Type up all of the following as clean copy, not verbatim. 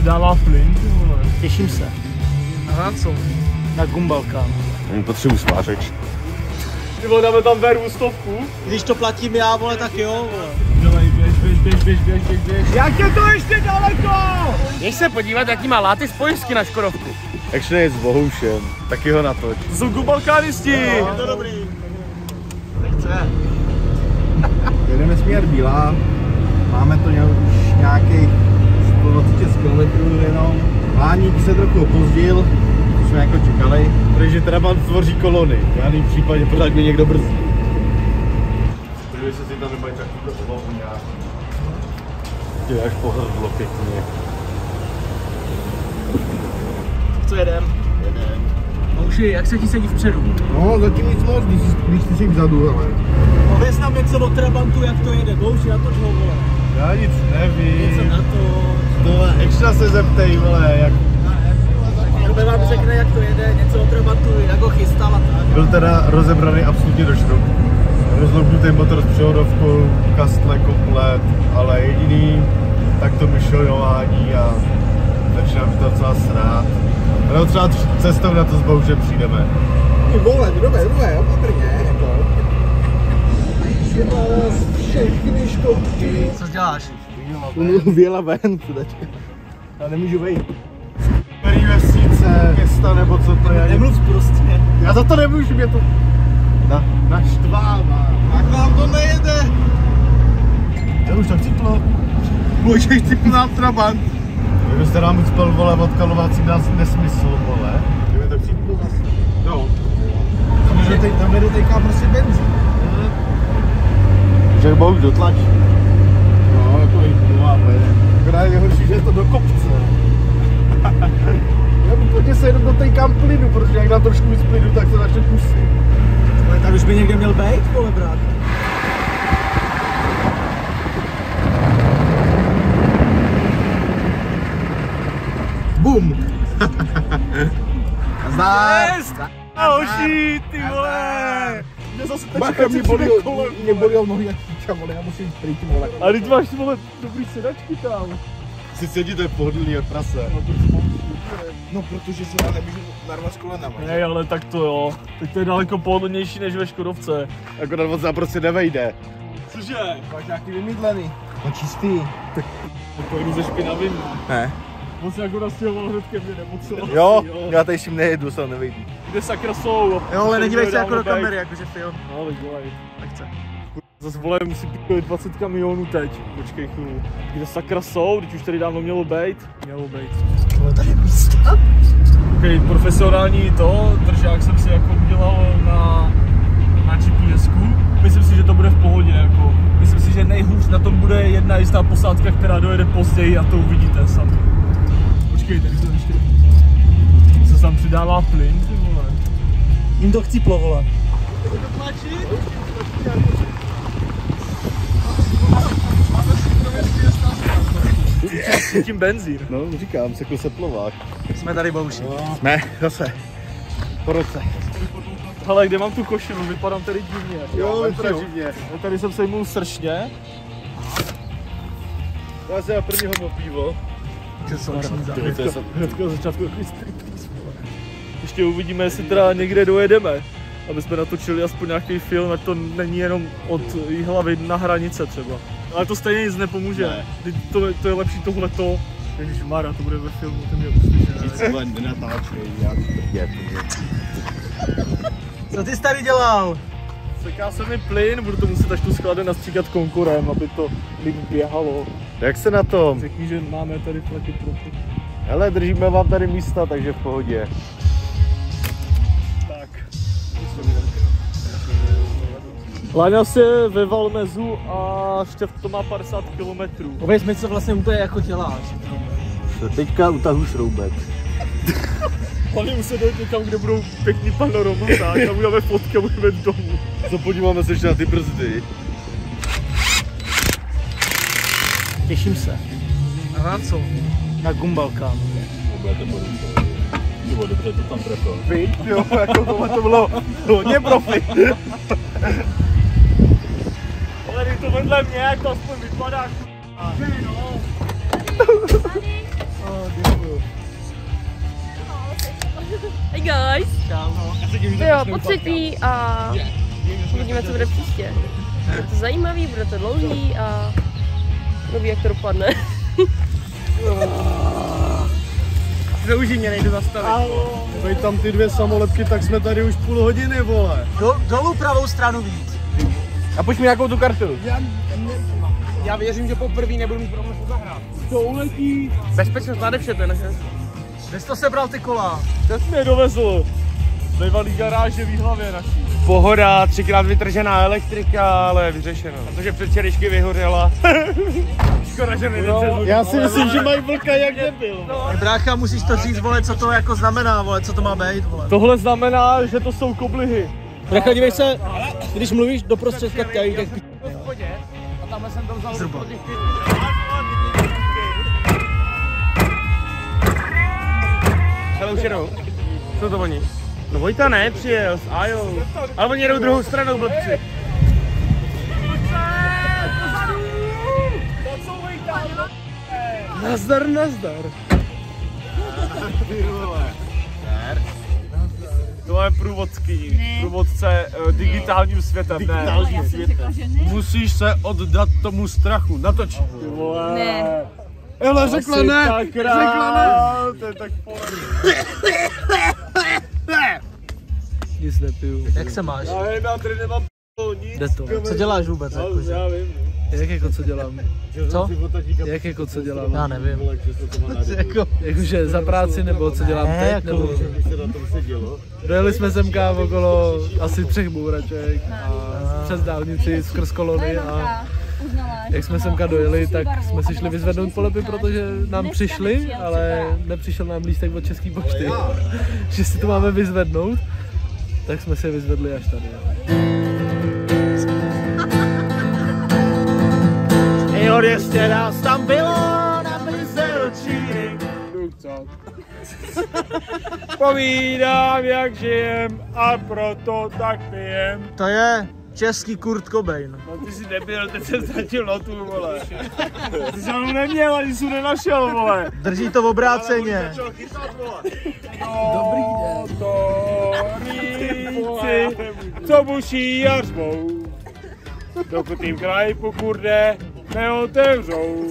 přidává plyn, ty vole. Těším se. A na co? Na Gumbalkán. Potřebuji spářeč. Ty vole, dáme tam vervu 100. Když to platím já, vole, tak jo, vole. Dělej, běž. Jak je to ještě daleko? Jdeš se podívat, jaký má láty z pojistky na Škodovku. Action je s Bohoušem, taky ho natoč. To jsou Gumbalkánisti. Je to dobrý. Nechce. Jedeme směr Bílá, máme to už nějakých 120 km jenom. Váník se trochu opozdil, co jsme jako čekali, protože Trabant tvoří kolony, v žádném případě pořád mě někdo brzdí. Podívej se, si tam nemají takovou oblohu nějaký. Tě až pohrdlo pěkně. Co jedem? Mouši, jak se ti sedí vpředu? No, zatím nic moc, když ty jsi vzadu, ale... Pověz nám něco o Trabantu, jak to jede. Bouši, na to dvou, vole. Já nic nevím. Něco na to. Tohle extra se zeptej, vole, jak... Rube vám řekne, jak to jede, něco o Trabantu, jak ho chystal a tak. Byl teda rozebraný absolutně do šroubů. Rozloupnutý motor s převodovkou, kastle komplet, ale jediný tak to myšlenování a začínám to docela srát. No třeba cestou na to s Boušem přijdeme. Vole, dobré, opatrně, jako. Všechny škodky. Co děláš? Věla ven, chudačka. Já nemůžu vejít. Který vesnice, města nebo co to je. Nemluv prostě. Já za to nemůžu, mě to naštvává. Tak vám to nejede. Já už tak ciplo. Můžeš cipnout Trabant. Kdyby jste nám ucpal, vole, odkalovacím nás nesmysl, vole. Kdyby to ciplo zase. No. Tam jede teďka prostě benzín. Že Bouš dotlačí. No, jako nová pojede. Akorát je horší, že je to do kopce. Já úplně se jenom dotejkám plynu, protože jak dám trošku víc plynu, tak se začne kusy. Ale tady už by někde měl být, vole, brát. Bum! Zdar! Hoší, ty vole! Mě zase Bacha, mě bolí nohy jak píča, vole, já musím pryč, vole. A teď máš, vole, dobrý sedačky tam. Si sedíte pohodlný jak prase. No, protože se já nemůžu narvat s kolenama. Ne, ale tak to jo. Teď to je daleko pohodlnější než ve Škodovce. Akorát moc prostě nevejde. Cože? Máš nějaký vymydlený. No čistý. Pojedu ze špinavým. Ne. On se jako nastěhoval hned ke mně, nebo co? Jo, já tady s tím nejedu, se nevejdu. Kde sakra jsou? Jo, ale nedívej se jako do kamery, jakože film. No, tak dělej. Nechce. Zase vole, musí pít 20 kamionů teď. Počkej chvíli. Kde sakra jsou? Teď už tady dávno mělo být. Ale tady je místa. Okay, profesionální to, držák jsem si jako udělal na GPSku. Myslím si, že to bude v pohodě, jako. Myslím si, že nejhůř na tom bude jedna jistá posádka, která dojede později a to uvidíte sami. Počkej, tady se ještě... Se tam přidává plyn, ty vole. Jim to chcíplo, vole. Tím benzín. No, říkám, sekl se plovák. Jsme tady, Bouši. No. Ne, zase. Po roce. Hele, kde mám tu košinu? Vypadám tady divně. Jo, vypadá divně. No, tady jsem sejmul sršně. To je prvního pivo. Hnedka začátku takový striptease. Ještě uvidíme, jestli teda někde dojedeme. Aby jsme natočili aspoň nějaký film, ať to není jenom od Jihlavy na hranice třeba. Ale to stejně nic nepomůže. Ne. To je lepší tohleto. Ježišmarja, to bude ve filmu, ten mě uslyšel. Nic se nenatáčej, já Co ty jsi tady dělal? Seká se mi plyn, budu to muset až tu sklade nastříkat konkurem, aby to líp běhalo. Jak se na tom? Řekni, že máme tady fleky trochu. Hele, držíme vám tady místa, takže v pohodě. Tak. Láňa se ve Valmezu a Štěv to má 50 km. Pověz mi, co vlastně úplně jako děláš. Teďka utahu šroubek. Hlavně musím dojít někam, kde budou pěkný panoramata, tam budeme fotky a budeme domů. Co podíváme se ještě na ty brzdy. Těším se. A na co? Na Gumbalkán. Dobře, to tam trefil. Víš, jo, jako to bylo hodně profi. Ale když to vedle mě, jak to aspoň vypadá, no. Jo, po třetí a uvidíme, co bude příště. Bude to zajímavý, bude to dlouhý a kdo ví, jak to dopadne. To už mě nejde zastavit. Veď tam ty dvě samolepky, tak jsme tady už půl hodiny, vole. Dolů pravou stranu víc. A pojď mi jakou tu kartu. Já věřím, že poprvé nebudu mít problém to zahrát. To uletí. Bezpečnost nade vše, to je naše. Kde jsi to sebral ty kola? To jsi mě dovezl. Z bývalý garáže v Jihlavě naší. Pohoda, 3krát vytržená elektrika, ale vyřešeno. Protože předčerejšky vyhořela. Škoda, že nejde přes vlk. Já si myslím, že mají vlka jak debil. Brácha, musíš to říct, vole, co to jako znamená, vole, co to má být, vole. Tohle znamená, že to jsou koblihy. Brácha, dívej se, když mluvíš do prostředka, tady tak A tamhle jsem to vzal zhruba. Hele, už jedou. Co to oni? No Vojta ne, přijel s Ajou. Ale oni jedou druhou stranou, blbci. Nazdar, nazdar. To je průvodce digitálním světem. Já jsem řekla, že ne. Musíš se oddat tomu strachu, natoč. Ne. Hele, řekla ne, řekla ne. To je tak Nic nepiju. Jak se máš? Já tady nemám nic. Jde to. Co děláš vůbec? Jakože? Já vím. Jak jako co dělám? Co? Jak jako co dělám? Já nevím. Jakože za práci nebo co dělám teď? Nebo... Dojeli jsme semka okolo asi 3 bouraček a přes dálnici skrz kolony a jak jsme semka dojeli, tak jsme si šli vyzvednout polepy, protože nám přišli, ale nepřišel nám lístek od České pošty, že si to máme vyzvednout, tak jsme si je vyzvedli až tady. Jo, 200 nás tam bylo na Vyselčíny. Povídám, jak žijem a proto tak pijem. To je český Kurt Cobain. No ty jsi debil, teď jsem ztratil notu, vole. Ty jsi ho neměl, ani jsi ho nenašel, vole. Drží to v obráceně. Dobrý den. Motoríci, co buší jařbou, dokud jim kraj po kurde neotevřou.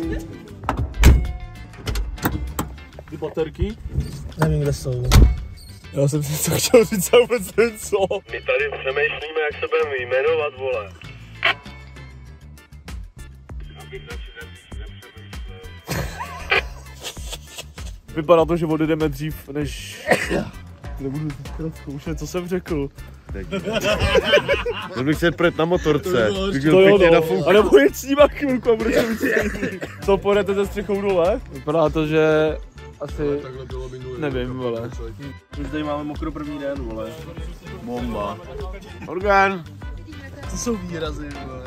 Ty baterky? Nevím, kde jsou. Já jsem si to chtěl říct a vůbec nevím co. My tady přemýšlíme, jak se budeme jmenovat, vole. Abych Vypadá to, že odjedeme dřív, než... Nebudu zkoušet, co jsem řekl. Měl bych se projet na motorce. To jo, no. A nebo jet s ním chvilku a budete mít. Co, pojedete ze střechou dole? Vypadá to, že... Asi... Nevím, vole. Už tady máme mokro první den, vole. Bomba. Orgán. To jsou výrazy, vole.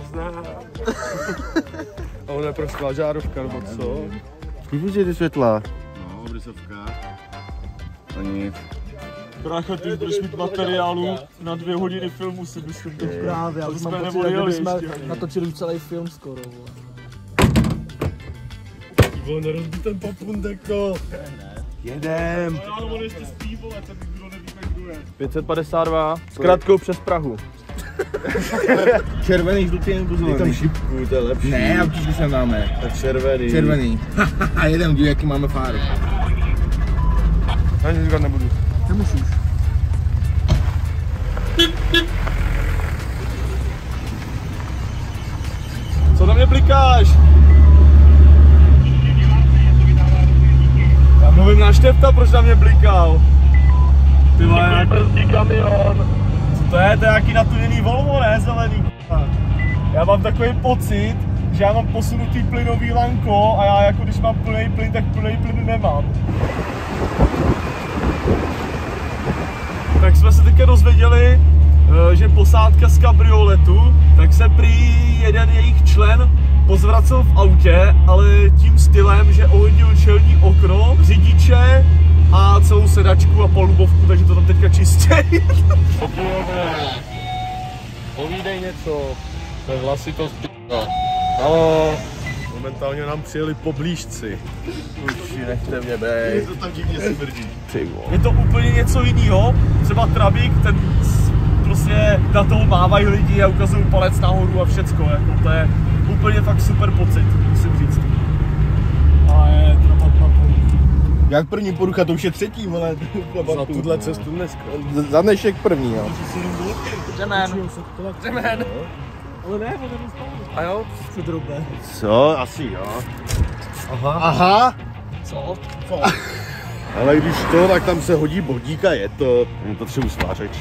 A ona je prošla žárovka, nebo co? Zkušíte ty světla? No, obrisovka. To nic. Brácha, ty budeš mít materiálu na 2 hodiny filmu, si myslím. Právě, já už mám pocit, že bychom natočili už celý film skoro, vole. Vole, nerozbí ten papundek, to. Jedem. Ale on ještě spí, vole, tak nikdo neví, jak kdo je. 552 s krátkou přes Prahu. Červený, žlutý nebo zelený? Tam šipku, to je lepší. Ne, určitě se máme. Tak červený. Červený. A jedem, díl, jaký máme fáru. Ani říkat nebudu. Nemusíš. Co na mě blikáš? Já mluvím na Štefta, proč na mě blikal? Ty vole, kamion. Co to je? To je nějaký natuněný Volvo, ne? Zelený. Já mám takový pocit, že já mám posunutý plynový lanko a já jako když mám plný plyn, tak plný plyn nemám. Tak jsme se teďka dozvěděli, že posádka z kabrioletu, tak se prý jeden jejich člen pozvracel v autě, ale tím stylem, že ohodil čelní okno, řidiče a celou sedačku a palubovku, takže to tam teďka čistějí. Povídej něco. To je vlasitost. Halo. Momentálně nám přijeli poblížci. Už nechte mě bej. To tam divně smrdí. Je to úplně něco jiného. Třeba Trabík, ten prostě na toho mávají lidi a ukazují palec nahoru a všecko. Jako, to je úplně fakt super pocit, musím říct. A je Trabat na polu. Jak první porucha, to už je třetí, vole. Za tuhle cestu dneska. Za dnešek první, jo. Řemen. Ale ne, on je A jo? co drobné. Co? Asi jo. Aha. Co? Ale když to, tak tam se hodí bodík a je to. Potřebuji svářeč.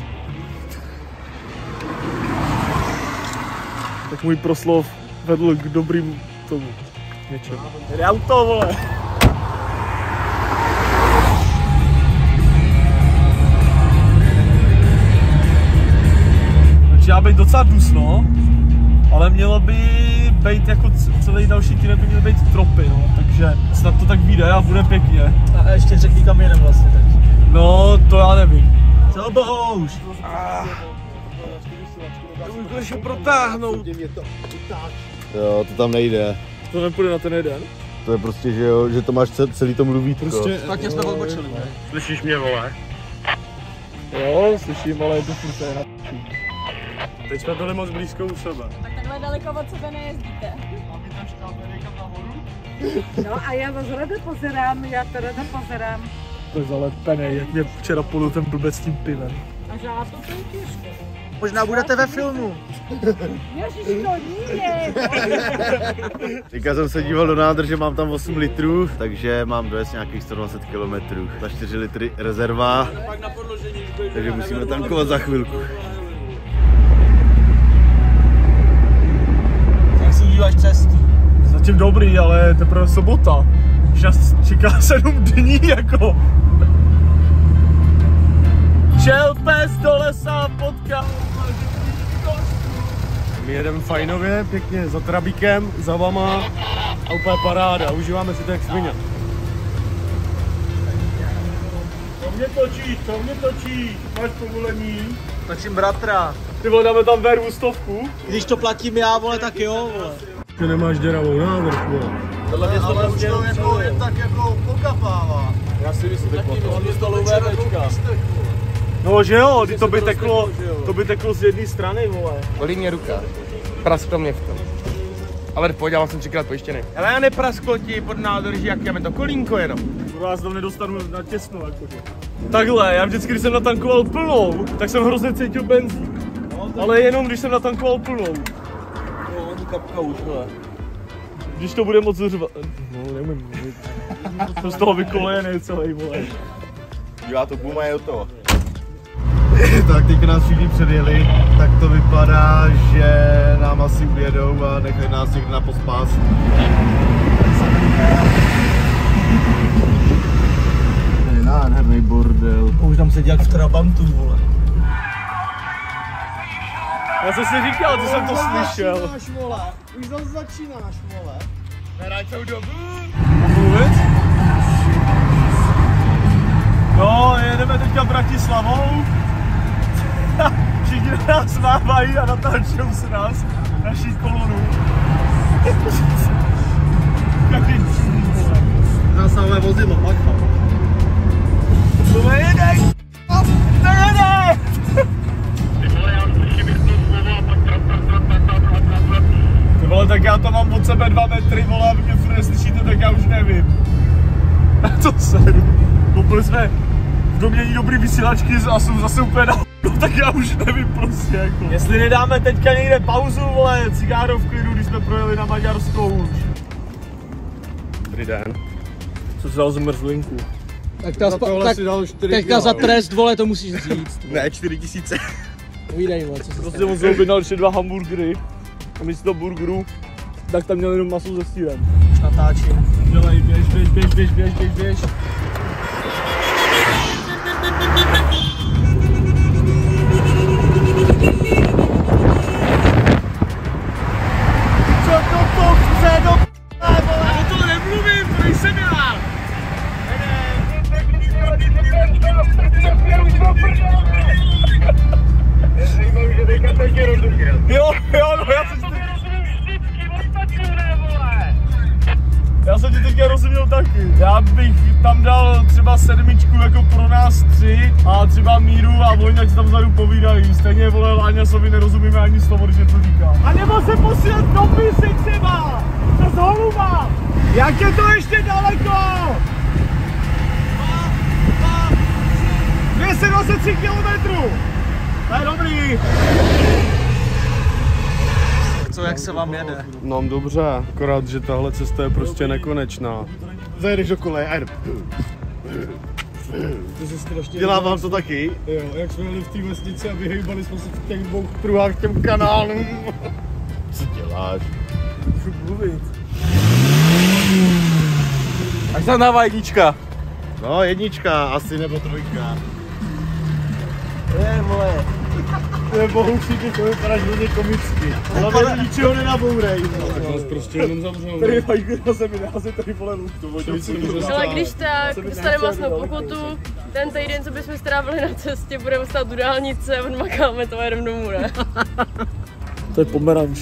Tak můj proslov vedl k dobrým tomu něčemu. Jde auto, vole! Začíná být docela dusno, ale mělo by být jako celý další týden by měly být tropy, no, takže snad to tak vyjde a bude pěkně. A ještě řekni kam jedem vlastně teď. No, to já nevím. Co bohuž? To už konečně protáhnout. Jo, to tam nejde. To nepůjde na ten jeden? To je prostě, že jo, že to máš celý to mluvítko. Prostě, Špatně jsme odbočili, ne? Slyšíš mě, vole? jo, slyším, ale je to furt na teď jsme byli moc blízko u sebe. Tak takhle daleko od sebe nejezdíte. No a já vás ráda pozerám, To je zalepený, jak mě včera polil ten blbec s tím pivem. A žádná to těžko. Možná budete ve filmu. Ježiš, to nie. Teďka jsem se díval do nádrže, mám tam 8 litrů, takže mám dojet nějakých 120 km. Za 4 litry rezerva, takže musíme tankovat za chvilku. Jak si díváš cestu? Zatím dobrý, ale teprve sobota. Už nás čeká 7 dní jako. Šel pes do lesa, potkal. My jedeme fajnově, pěkně za Trabíkem, za vama a úplně paráda, užíváme si to jak svině. To mě točíš, máš povolení. Točím bratra. Ty vole, dáme tam vervu 100. Když to platím já, vole, tak jo, vole. Ty nemáš děravou nádrž, vole. Tohle mě to už to jako, jen tak jako pokapává. Já si myslím, že On dostal UVčka. no, že jo, to by teklo z jedné strany, vole. Bolí mě ruka, prasklo mě v tom. Ale pojď, já jsem 3krát pojištěný. Ale já neprasklo ti pod nádrží, jak je to kolínko jenom. Vás tam nedostanu na těsno, jakože. Takhle, já vždycky, když jsem natankoval plnou, tak jsem hrozně cítil benzín. Ale jenom když jsem natankoval plnou. No, ani kapka už, vole. Když to bude moc řvat. No, nevím. Jsem z toho vykolejený celý, vole. Dělá to boom a je to. Tak teď nás všichni předjeli, tak to vypadá, že nám asi ujedou a nechají nás někde na pospás. To je nádherný bordel. Už tam sedí jak v Trabantu, vole. Já jsem si říkal, že jsem to slyšel. Vole. Už zase začínáš, vole. Hraj celou dobu. Mluvit? No, jedeme teďka Bratislavou. Všichni nás mávají a natáčou se nás, naší kolonu. Jaký cíl, vole. Zásáhové vozidlo, macha. To nejede! To jede! Ty vole, tak já tam mám od sebe 2 metry, vole, a vy mě furt neslyšíte, tak já už nevím. Na to sedu. Koupili jsme v domění dobrý vysílačky a jsou zase úplně na tak já už nevím prostě jako. Jestli nedáme teďka někde pauzu, vole, cigáro v klidu, když jsme projeli na Maďarskou už. Dobrý den. Co jsi dal zmrzlinku? Tak za trest, vole, to musíš říct. Ne, 4000. Uvídej, vole, co se Prostě on se objednal ještě 2 hamburgery a místo burgerů, tak tam měl jenom maso se sýrem. už natáčím. Dělej, běž. Co to chce do vole? Já o toho nemluvím, to nejsem já. Jo, no já jsem si... taky. Já bych tam dal třeba 7 jako pro nás 3 a třeba Míru a oni ať se tam vzadu povídají. Stejně vole Láňasovi nerozumíme ani slovo, když něco říká. A nebo se posílat dopisy třeba! To z Holuba! Jak je to ještě daleko? 223 km! To je dobrý! Co, jak se vám jede? No dobře, akorát, že tahle cesta je prostě nekonečná. Zajedeš do koleje a jde. Dělá vám to taky? Jo, jak jsme jeli v té vesnici a vyhejbali jsme se v těch 2 pruhách těm kanálům. Co děláš? Můžu mluvit. Až tam dává jednička. No, jednička, asi nebo 3. Vole. To je bohužíky, to vypadáš hodně komicky. Hlavně ničeho nenabourej. Tak nás prostě jenom zavřou. Tady mají na zemi názet, tady vole luk, to vodnici. Ale když tak, dostaneme vlastnou pokutu. Ten týden, co bychom strávili na cestě, budeme stát u dálnice a odmakáme to a jedeme domů, ne? To je pomeranč.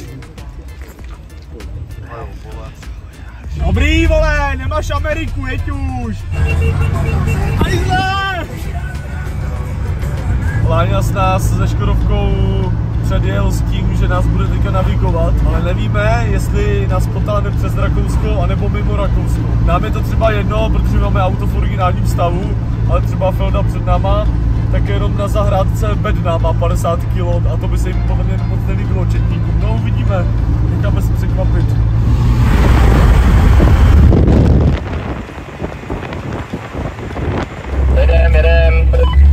Dobrý vole, nemáš Ameriku, jeď už! Ajzle! Láňa s nás se Škodovkou předjel s tím, že nás bude teďka navigovat, ale nevíme, jestli nás potáhne přes Rakousko, anebo mimo Rakousko. Nám je to třeba jedno, protože máme auto v originálním stavu, ale třeba Felda před náma, tak jenom na zahrádce bedna má 50 kg a to by se jim podle mě moc nelíbilo četníkům. No uvidíme, necháme se překvapit. Jedem.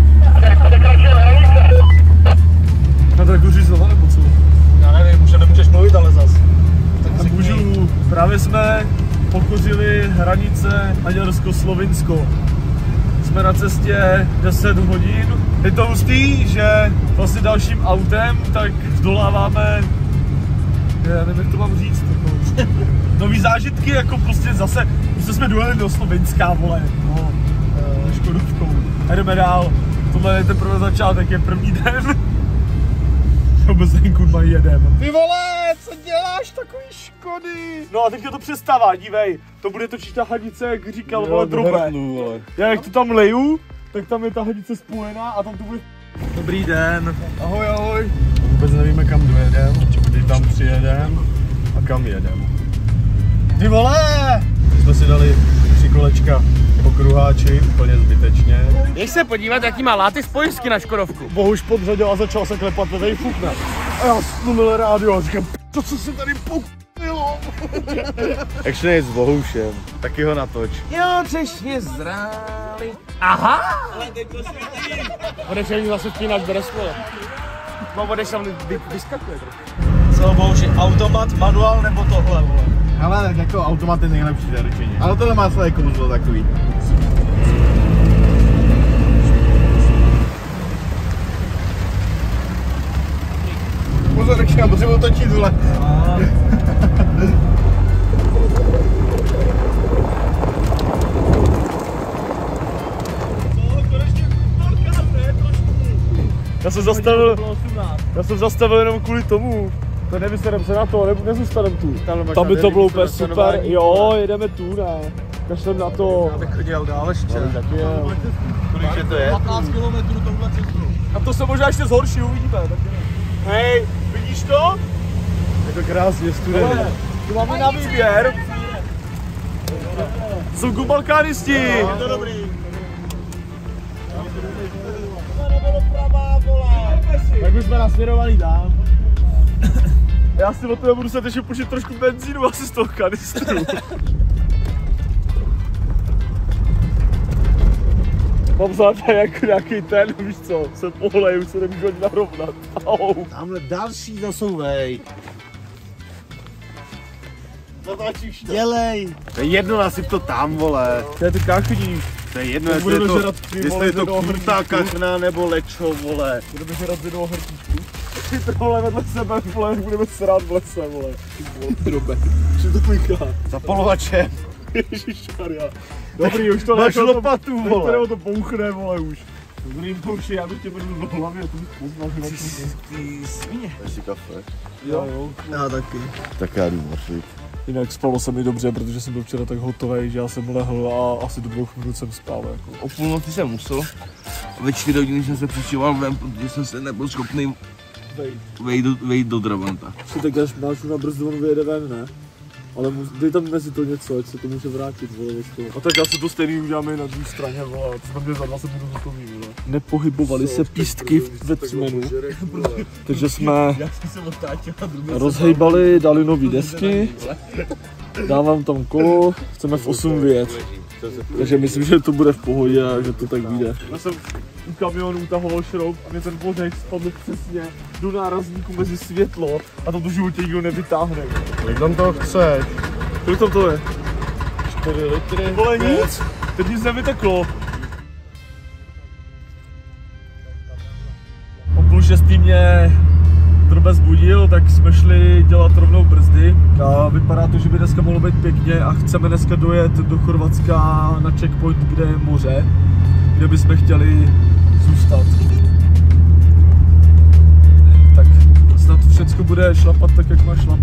Na to jako řízlo, nebo co? Já nevím, už nemůžeš mluvit, ale zas. Tak můžu. Právě jsme pokořili hranice Maďarsko-Slovinsko. Jsme na cestě 10 hodin. Je to hustý, že vlastně dalším autem tak zdoláváme, já nevím, jak to mám říct, jako, nový zážitky, jako prostě zase jsme dojeli do Slovenska, vole, no, Škodovkou. A jdeme dál. Tohle je ten první začátek, je první den. Vůbec nevím, kurva, jedem. Ty vole, co děláš, takový Škody? No a teďka to přestává, dívej. To bude točit ta hadice, jak říkal, vole, Drobe. Já jak to tam leju, tak tam je ta hadice spojená a tam to bude... Dobrý den. Ahoj, ahoj. Vůbec nevíme, kam dojedem, kdy tam přijedem a kam jedem. Ty vole! Jsme si dali 3 kolečka po kruháči, úplně zbytečně. Jdeš se podívat, jaký má láty z pojistky na Škodovku. Bohuž podřadil a začal se klepat, tady fukne. A já stlumil rádio a říkám, to co se tady pokupilo. Action je s Bohušem, taky ho natoč. Jo, třešně zráli. Aha! Ale teď to světí. Odešel zase spínač bere spole. No, odešel vyskakuje trochu. Co, Bohuši, automat, manuál nebo tohle, vole? Ale tak jako automat je nejlepší zaručení. Ale tohle má své kouzlo takový. Pozor, jak já potřebuji točit, vole. Já jsem zastavil jenom kvůli tomu. To nevyserem se na to, nezůstanem tu. Tam by to bylo úplně super, jo, jedeme tu, ne. Kašlem na to. Já bych chodil dál ještě. Taky je. Kolik to je? 15 km touhle cestu. A to se možná ještě zhorší, uvidíme. Hej, vidíš to? Je to krásně studený. Tu máme na výběr. Jsou gubalkánisti. Je to dobrý. Tak už jsme nasměrovaný dál. Já si od toho budu se ještě počít trošku benzínu asi z toho kanistru. Mám záta jako nějaký ten, víš co, se pohlej, už se nemůžu ani narovnat. Au. Tamhle další zasouvej. Zatáčíš to. Dělej. To je jedno, nasyp to tam, vole. To je ty káchník. To je jedno, jestli je to kurta, kachna nebo lečo, vole. Budeme žerat z jednoho hrtíčku. Ty tohle vedle sebe, vole, budeme srát v lese, vole. Ty vole, drobe. Co to myká? Zapalovačem. Ježišmarja. Dobrý, už to máš lopatu, vole. Některého to bouchne, vole, už. Dobrý, Bohuši, já bych tě vrnul do hlavy a to bych poznal, že Ty svině. Dáš si kafe? Jo. Já taky. Tak já jdu vařit. Jinak spalo se mi dobře, protože jsem byl včera tak hotový, že já jsem lehl a asi do 2 minut jsem spal. Jako. O půlnoci jsem musel. Ve 4 hodiny jsem se přičíval ven, protože jsem se nebyl schopný vejít do Trabanta. Tak až máš na brzdu, on vyjede ven, ne? Ale dej tam mezi to něco, ať se to může vrátit, vole, A tak já se to stejný uděláme na druhé straně, vole, a to tam za 20 minut hotový, vole. Nepohybovaly se pístky ve cmenu, takže jsme rozhejbali, dali nový desky, dávám tam kolo, chceme v 8 vyjet. Takže myslím, že to bude v pohodě a že to tak vyjde. Já jsem u kamionu utahoval šroub a mě ten vořek spadl přesně do nárazníku mezi světlo a to v životě nikdo nevytáhne. Jak tam to chceš? Kolik tam to je? 4 litry. Vole nic, teď nic nevyteklo. O 5:30 mě Drbe zbudil, tak jsme šli dělat rovnou brzdy. A vypadá to, že by dneska mohlo být pěkně a chceme dneska dojet do Chorvatska na checkpoint, kde je moře, kde bychom chtěli zůstat. Tak snad všechno bude šlapat tak, jak má šlapat.